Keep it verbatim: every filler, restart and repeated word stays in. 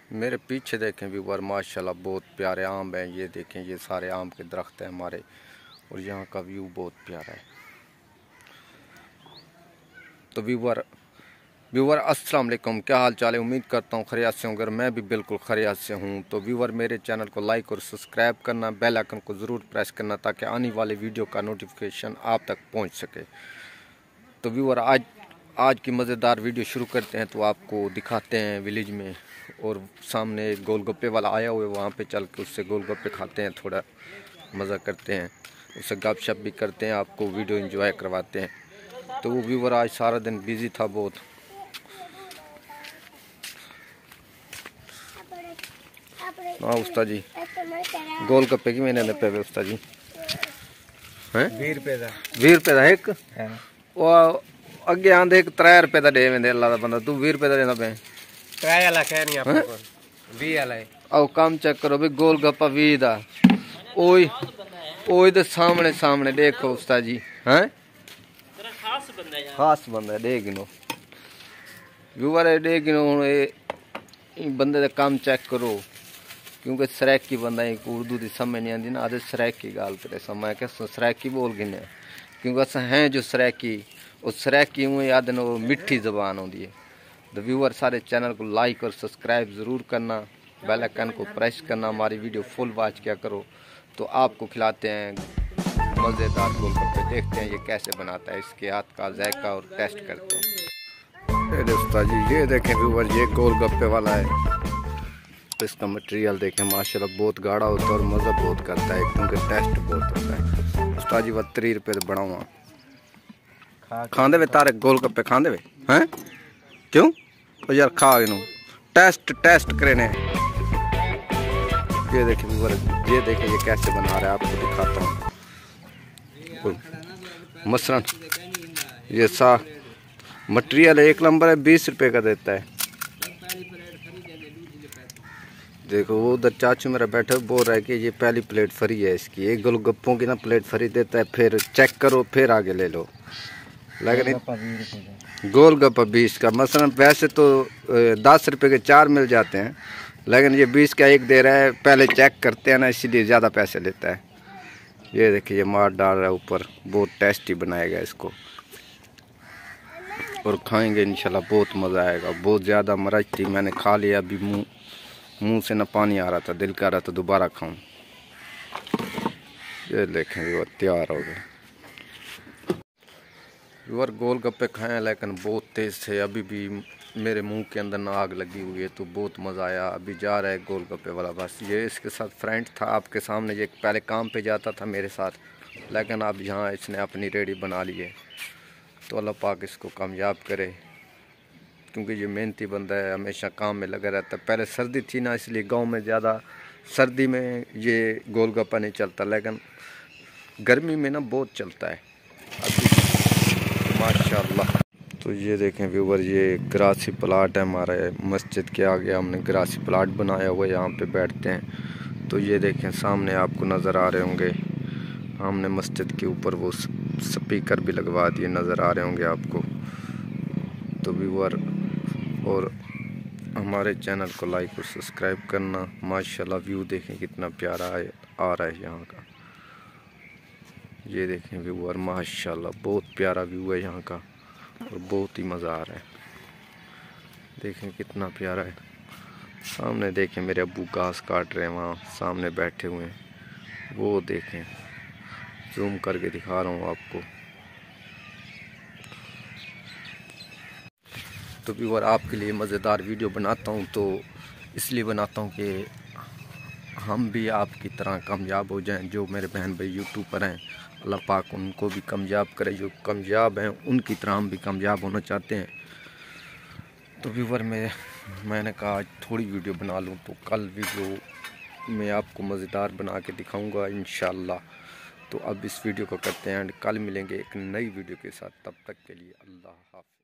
मेरे पीछे देखें व्यूवर माशाल्लाह बहुत प्यारे आम हैं। ये देखें ये सारे आम के दरख्त हैं हमारे, और यहाँ का व्यू बहुत प्यारा है। तो व्यूवर व्यूवर अस्सलाम वालेकुम, क्या हाल चाल है? उम्मीद करता हूँ खैरियत से होंगे। मैं भी बिल्कुल खैरियत से हूँ। तो व्यूवर मेरे चैनल को लाइक और सब्सक्राइब करना, बेल आइकन को ज़रूर प्रेस करना ताकि आने वाले वीडियो का नोटिफिकेशन आप तक पहुँच सके। तो व्यूवर आज आज की मज़ेदार वीडियो शुरू करते हैं। तो आपको दिखाते हैं विलेज में, और सामने एक गोलगप्पे वाला आया हुआ है, वहाँ पे चल के उससे गोलगप्पे खाते हैं, थोड़ा मज़ा करते हैं, उससे गपशप भी करते हैं, आपको वीडियो एंजॉय करवाते हैं। तो वो व्यूवर आज सारा दिन बिजी था बहुत। हाँ उस्ताद जी, गोलगप्पे की मैंने पे उस्ताद जी हैं बीस रुपए का बीस रुपए का एक वो अगे आंदे एक त्रै रुपए का दे वेंदे अल्लाह दा बंदा, तू बीस रुपए का देना पे त्रै वाला कह नहीं आपको बीस वाला है। आओ काम चेक करो भाई, गोलगप्पा बीस दा ओए ओए दे सामने सामने देखो उस्ताद जी हैं, जरा खास बंदा है, खास बंदा है। देख गिनो व्यूवर है, देख गिनो हुन ए बंदे दा काम चेक करो, क्योंकि सराकी बंदा एक उर्दू की समझ नहीं आती ना, आदे सराकी गाल तेरे समय के सराकी बोल गिने, क्योंकि अस हैं जो सराकी, उस सराकी में याद न वो मिठी ज़बान होती है। तो व्यूअर सारे चैनल को लाइक और सब्सक्राइब ज़रूर करना, बेल आइकन को प्रेस करना, हमारी वीडियो फुल वॉच किया करो। तो आपको खिलाते हैं मज़ेदार गोलगप्पे, देखते हैं ये कैसे बनाता है, इसके हाथ का जायका और टेस्ट करते हैं। ये दोस्ता जी ये देखें व्यूअर, ये गोलगप्पे वाला है। तो इसका मटेरियल देखें माशाल्लाह बहुत गाढ़ा होता है और मज़ा बहुत करता है, क्योंकि टेस्ट बहुत होता है। उस्ताद जी वह त्री रुपये बड़ा हुआ खांदे वे तारे गोलगप्पे खांदे वे हैं, क्यों तो यार खा इनू टेस्ट टेस्ट करेने। ये देखें व्यूअर, ये देखें ये कैसे बना रहा है, आपको दिखाता हूँ। मसलन ये सा मटेरियल एक नंबर है, बीस रुपये का देता है। देखो वो उधर चाचू मेरा बैठा बोल रहा है कि ये पहली प्लेट फ्री है इसकी, एक गोलगप्पों की ना प्लेट फ्री देता है, फिर चेक करो फिर आगे ले लो। लेकिन गोलगप्पा बीस का, मसलन वैसे तो दस रुपये के चार मिल जाते हैं, लेकिन ये बीस का एक दे रहा है, पहले चेक करते हैं ना, इसीलिए ज़्यादा पैसे लेता है। ये देखिए ये मार डाल रहा है ऊपर, बहुत टेस्टी बनाएगा इसको, और खाएंगे इंशाल्लाह बहुत मज़ा आएगा। बहुत ज़्यादा मरज थी, मैंने खा लिया, अभी मुँह मुंह से न पानी आ रहा था, दिल कर रहा था दोबारा खाऊं। ये देखें वो तैयार हो गए व्यूअर, गोलगप्पे खाएं लेकिन बहुत तेज़ थे, अभी भी मेरे मुंह के अंदर ना आग लगी हुई है। तो बहुत मज़ा आया। अभी जा रहा है गोलगप्पे वाला, बस ये इसके साथ फ्रेंड था आपके सामने, ये पहले काम पे जाता था मेरे साथ, लेकिन अब यहाँ इसने अपनी रेडी बना ली है। तो अल्लाह पाक इसको कामयाब करे, क्योंकि ये मेहनती बंदा है, हमेशा काम में लगा रहता है। पहले सर्दी थी ना, इसलिए गांव में ज़्यादा सर्दी में ये गोलगप्पा नहीं चलता, लेकिन गर्मी में ना बहुत चलता है अभी माशाल्लाह। तो ये देखें व्यूवर, ये ग्रासी प्लाट है हमारे मस्जिद के आगे, हमने ग्रासी प्लाट बनाया हुआ है, यहाँ पे बैठते हैं। तो ये देखें सामने आपको नज़र आ रहे होंगे, हमने मस्जिद के ऊपर वो स्पीकर भी लगवा दिए, नज़र आ रहे होंगे आपको। तो व्यूवर और हमारे चैनल को लाइक और सब्सक्राइब करना। माशाल्लाह व्यू देखें कितना प्यारा है, आ रहा है यहाँ का। ये देखें व्यूअर माशाल्लाह बहुत प्यारा व्यू है यहाँ का, और बहुत ही मज़ा आ रहा है। देखें कितना प्यारा है। सामने देखें मेरे अब्बू घास काट रहे हैं, वहाँ सामने बैठे हुए हैं, वो देखें, जूम करके दिखा रहा हूँ आपको। तो व्यूअर आपके लिए मज़ेदार वीडियो बनाता हूँ, तो इसलिए बनाता हूँ कि हम भी आपकी तरह कामयाब हो जाएं। जो मेरे बहन भाई यूट्यूबर हैं, अल्लाह पाक उनको भी कामयाब करे, जो कामयाब हैं उनकी तरह हम भी कामयाब होना चाहते हैं। तो व्यूअर में मैंने कहा आज थोड़ी वीडियो बना लूँ, तो कल वीडियो में आपको मज़ेदार बना के दिखाऊँगा इंशाल्लाह। तो अब इस वीडियो को करते हैं एंड कल मिलेंगे एक नई वीडियो के साथ, तब तक के लिए अल्लाह हाफ़िज़।